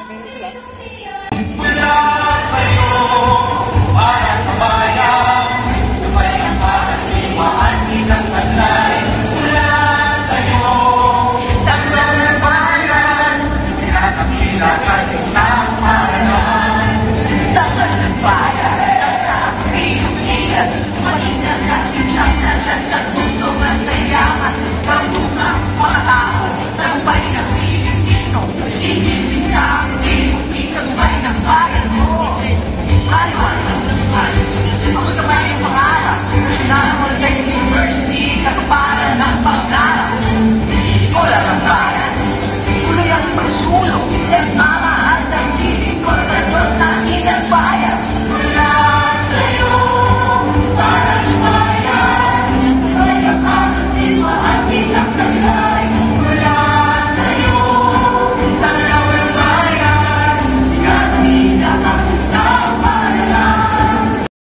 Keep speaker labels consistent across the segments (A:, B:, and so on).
A: Mula sa'yo, para sa bayan, lumay ang karaniwaan, hitang taglay. Mula sa'yo, tanggap ng bayan, pinakakila kasing tamaran. Tanggap ng bayan, tatapiyong-iyan, malina sa silang salat sa tulungan sa yaman, karunungan, mga tao, tagumpay ng Pilipino, sinisina ang iyong tagumpay ng bayan mo. Maliwan sa lumas, ako naman yung pangarap, National Polytechnic University, katuparan ng pangarap. Iskola ng bayan, tuloy ang pagsulong, nagmamahal ng lilingkod sa Diyos na inang bayan. Mula sa'yo, para sa bayan, tuloy ang karaniwa at hitang taglay. Mula sa'yo, tanaw ng bayan, ikaw nakasintang paralan.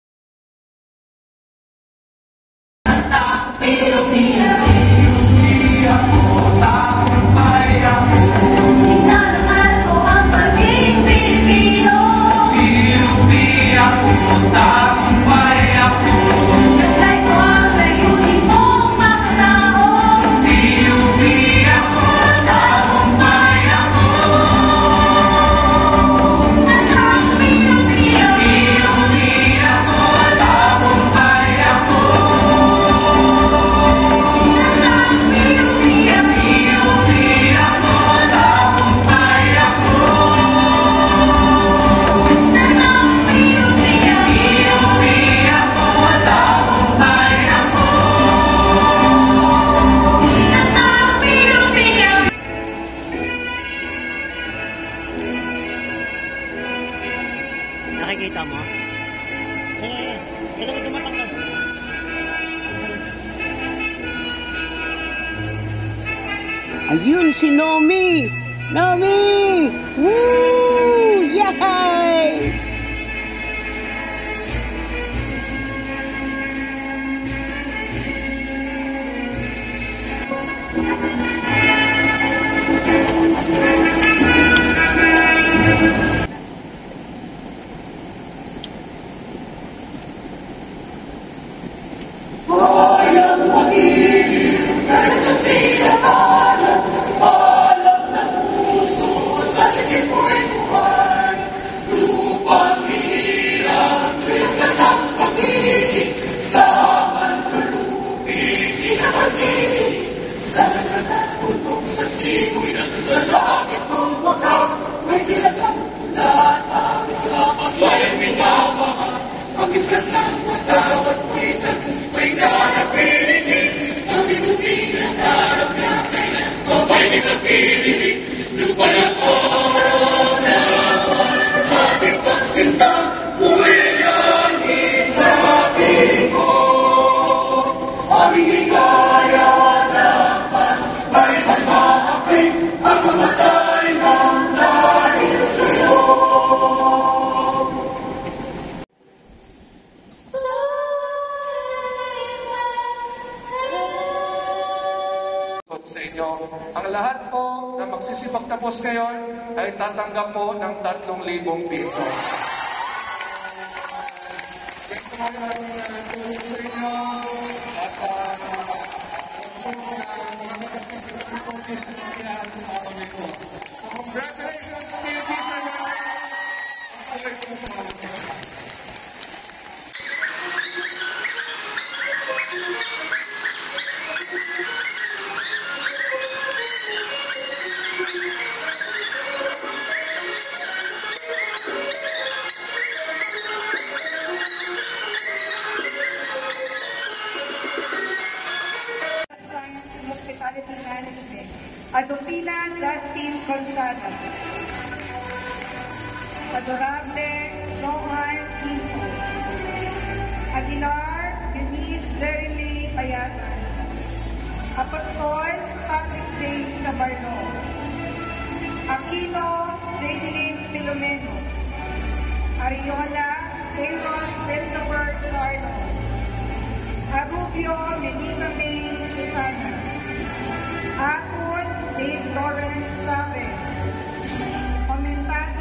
A: Pilipina, Pilipina ko, tagumpay ako. Tinalaman ko ang pagiging Pilipino. Pilipina ko, tagumpay ako. Naglay ko ang layunin mong mga tao. Pilipina ko, tagumpay ako. Pilipina, Pilipina ko, tagumpay ako.
B: Nakikita mo? Kailangan tumatanggal. Ayun si Nomi! Nomi! Woo! Yay!
A: Bayang pag-ibig, nasa silakanan, alam ng puso, sa tingin mo'y buhay. Lupang hinirang, tuyaga ng pag-ibig, sa manlulupig, pinapasisi. Sa nagkakaputok sa simoy ng sa langit mong wakang, may dilagang ulat, awit sa paglayang minamahal. Mag-iskat ng matawat mo'y tagumpay na napilinig. Ang binuting ng harap natin, mabay din ang pilinig. Lupa ng araw na ating pagsinta, buhay ang isabi mo. Aming hikaya naman, may magmahapin ang mamatay ng dahil sa'yo.
C: Sa inyo, ang lahat po na magsisipagtapos ngayon ay tatanggap po ng 3,000 piso. Thank you mga sa inyo at business kailangan sa mga kami po. So congratulations PUP sa mga okay po mga piso.
D: Science and Hospitality Management, Adolfina Justin Conchada. Adorable Johan Quinto. Aguilar Denise Jeremy Payatan. Apostol Patrick James Tabarno. Aquino Jadeline Filomeno. Ariola Aaron Christopher Carlos. Arubio Melina May Susana. Aton Dave Lawrence Chavez. Komentado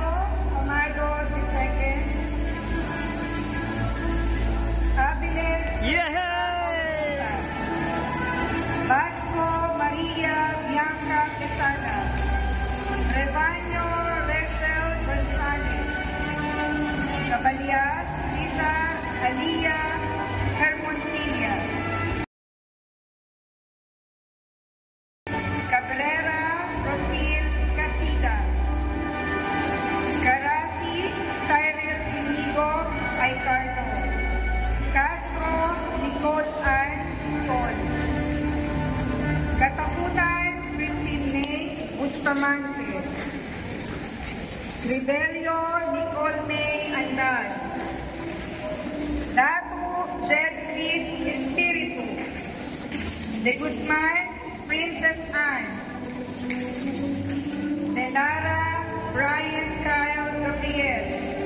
D: Rebelio Nicole May Andal, Datu Jed Chris Espiritu, De Guzman Princess Anne, Delara Brian Kyle Gabriel,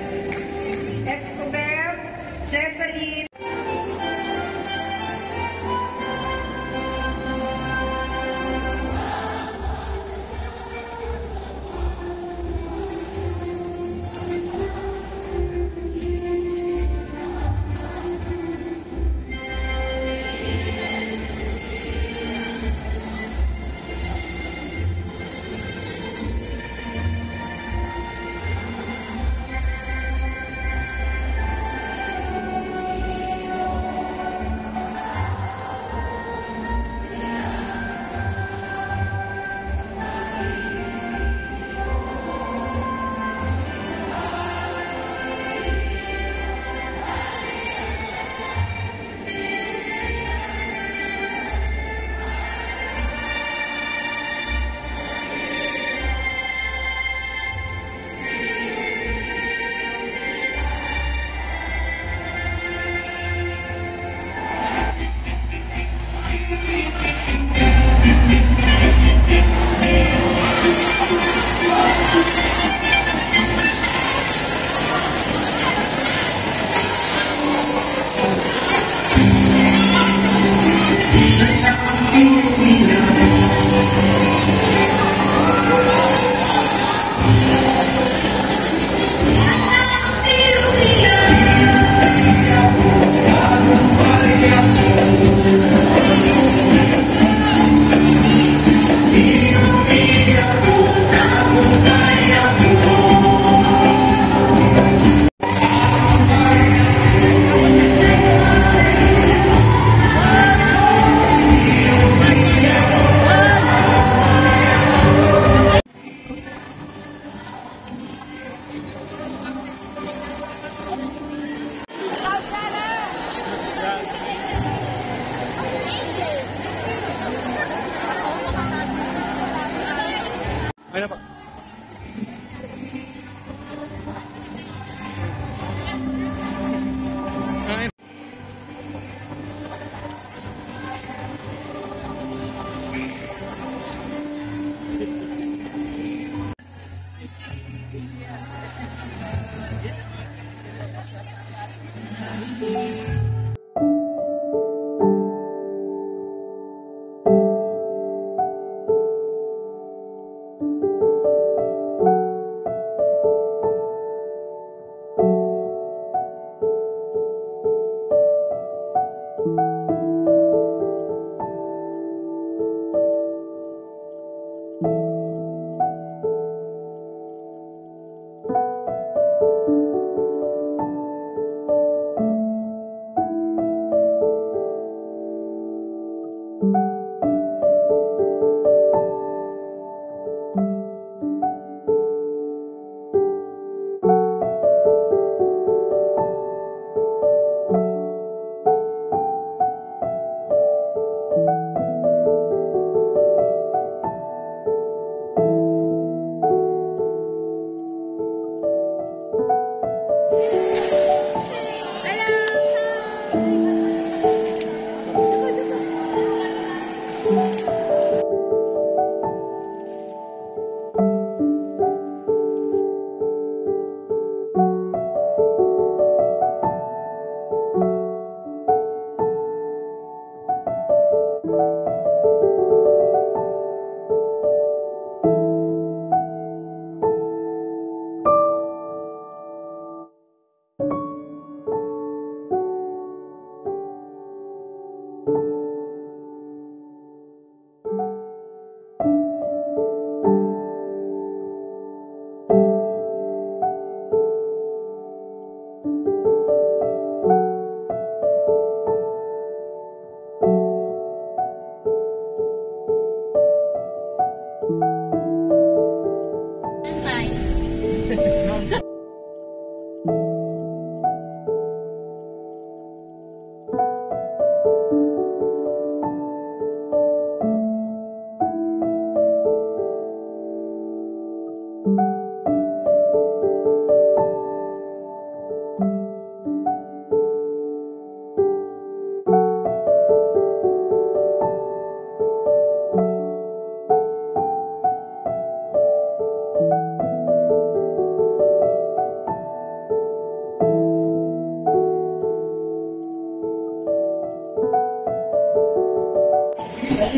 D: Escobar Jesseline.
C: Ano pa? Ay.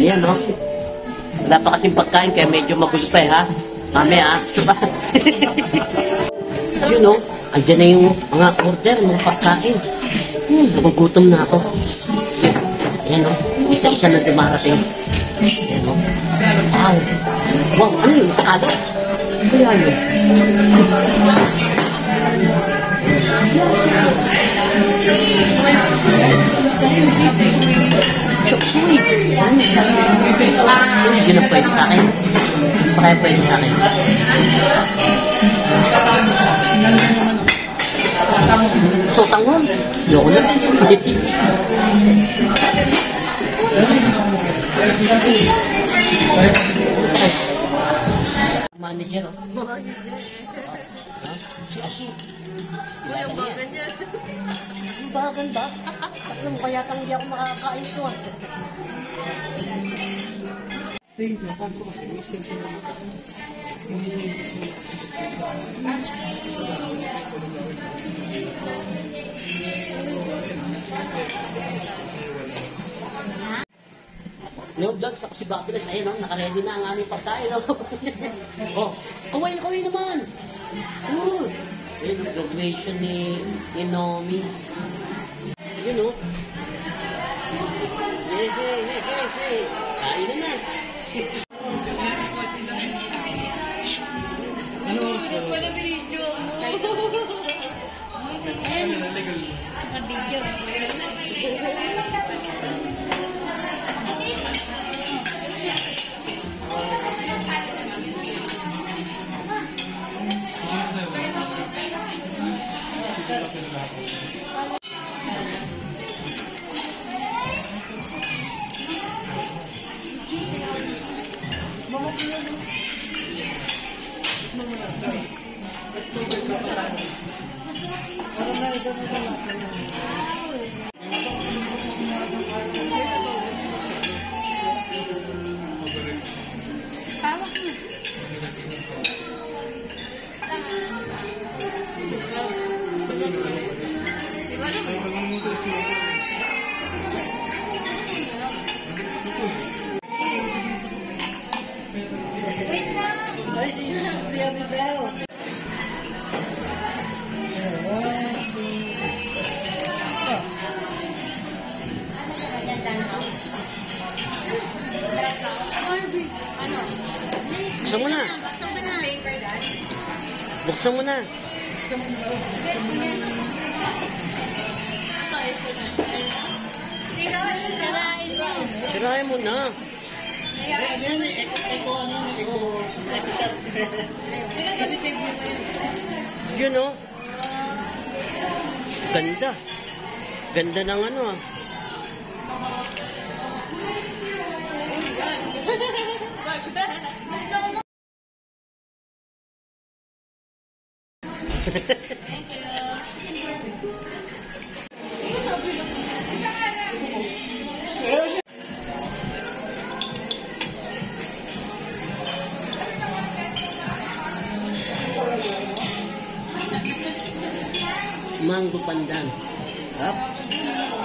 B: Ayan, no? Wala pa kasing pagkain, kaya medyo magulo pa, ha? Mamaya, ha? Suba. Yun, no? Andiyan na yung mga order ng pagkain. Nagugutom na ako. Ayan, no? Isa-isa na dumarating. Ayan, no? Wow! Wow, ano yun? Escalos? Kaya yun? Chop suey. Suey, yun ang pwede sa akin. Ano pa kaya pwede sa akin? Sotangon. Yoko na. Manager, oh. Si Ashi.
E: Yung bagan niya.
B: Ang bagan ba? Alam mo, kaya hindi ako makakain ito, ah. No vlogs, ako si Babilas. Ayun, no? Nakaready na ang aming pagkain. No? Oh, kaway naman. Cool. Ayun, graduation ni Nomi. Ayun, no? Hey. Kain na.
E: Wala video mo. Video.
B: Buksan mo na. Buksan mo na. Sirain mo na. Yun, oh. Ganda. Ganda ng ano, ah. Mango pandan. Up.